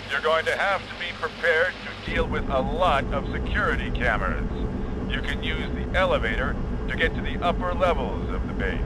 You're going to have to be prepared to deal with a lot of security cameras. You can use the elevator to get to the upper levels of the base.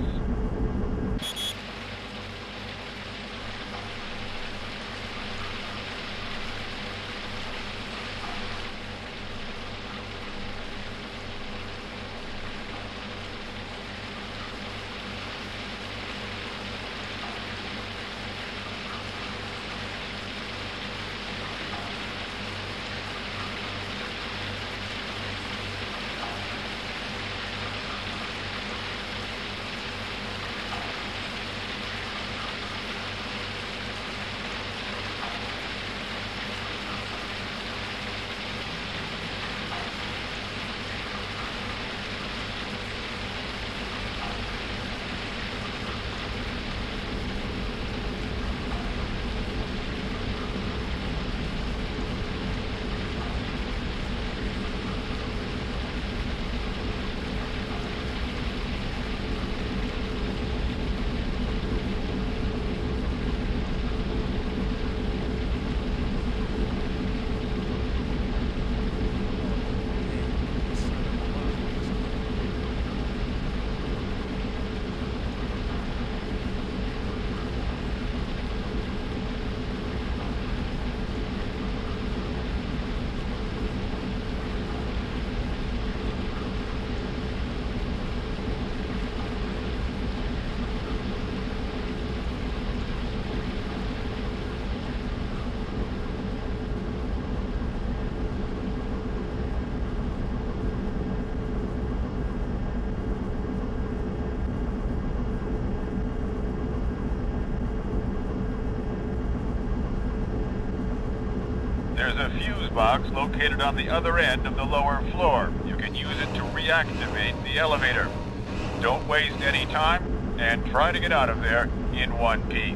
There's a fuse box located on the other end of the lower floor. You can use it to reactivate the elevator. Don't waste any time, and try to get out of there in one piece.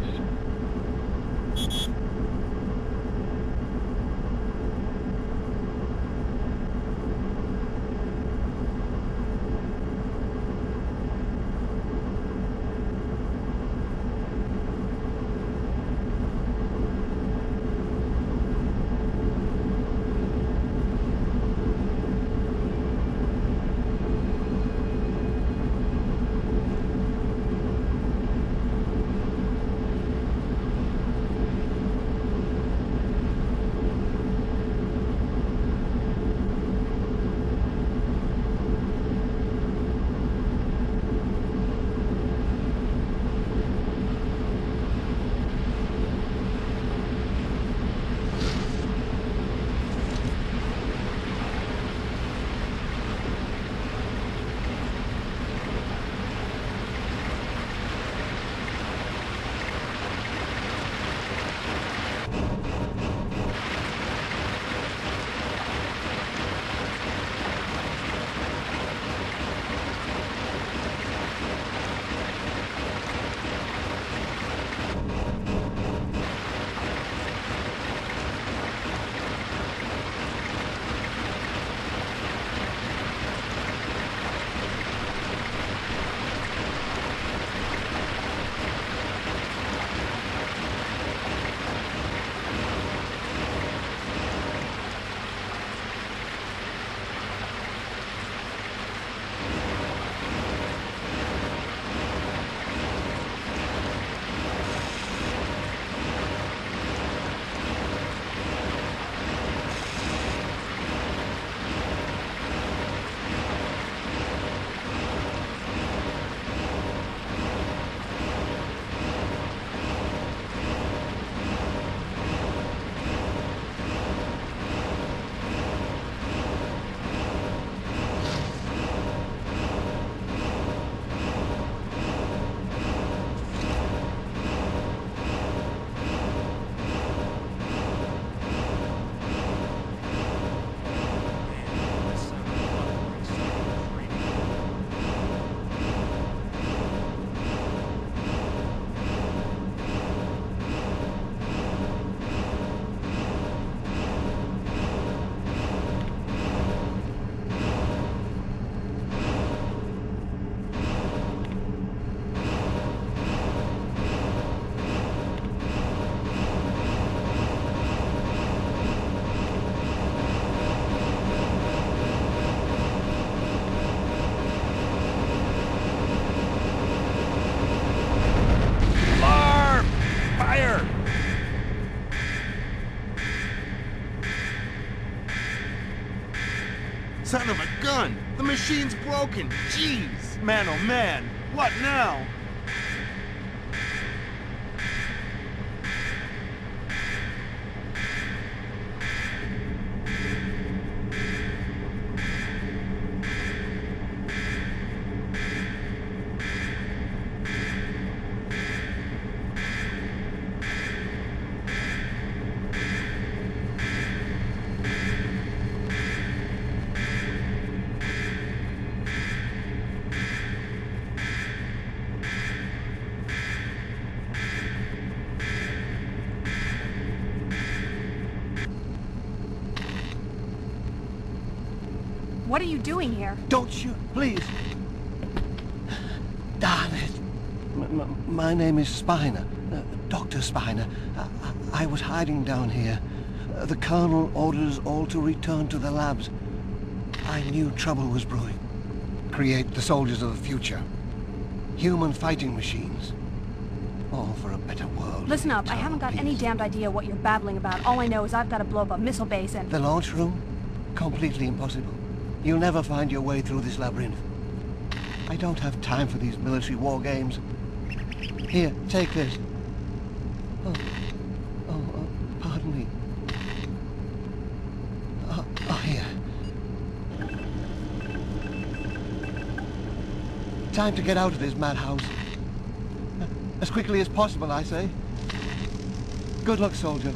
Son of a gun! The machine's broken! Jeez! Man, oh man! What now? What are you doing here? Don't shoot, please. Darn it. My name is Spiner. Dr. Spiner. I was hiding down here. The Colonel ordered us all to return to the labs. I knew trouble was brewing. Create the soldiers of the future. Human fighting machines. All for a better world. Listen up, I haven't got any damned idea what you're babbling about. All I know is I've got to blow up a missile base and... The launch room? Completely impossible. You'll never find your way through this labyrinth. I don't have time for these military war games. Here, take this. Pardon me. Here. Time to get out of this madhouse. As quickly as possible, I say. Good luck, soldier.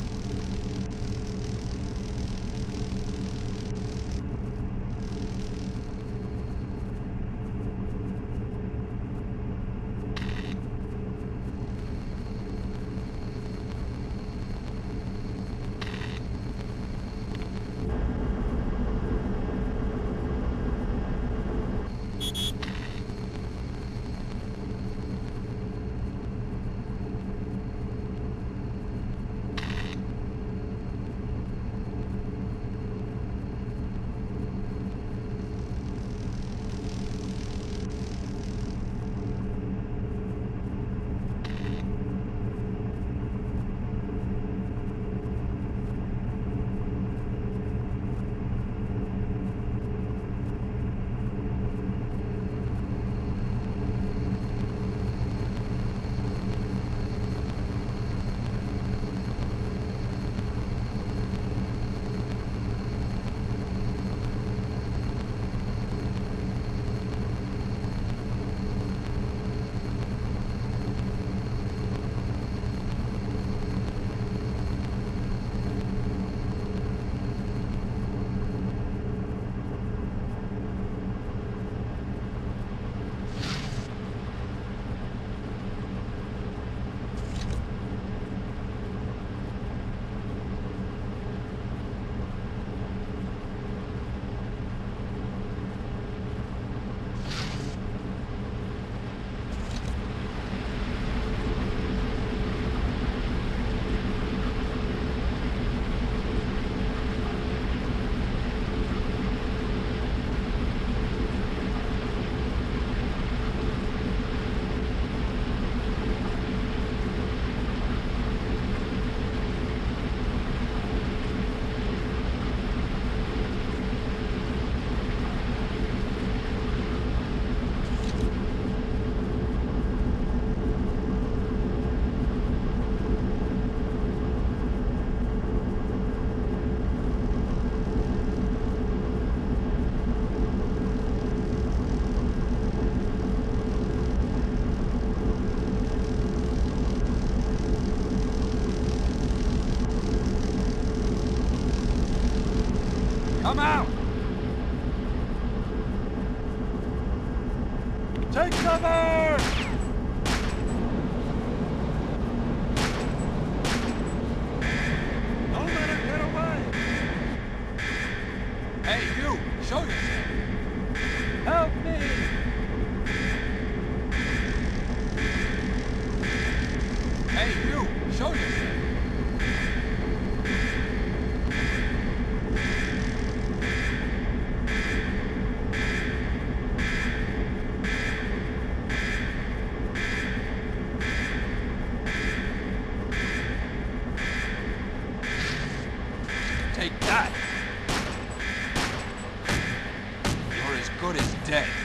Come out! Take cover! Don't let him get away! Hey, you! Show yourself! Help me! Hey, you! Show yourself! Take that! dead.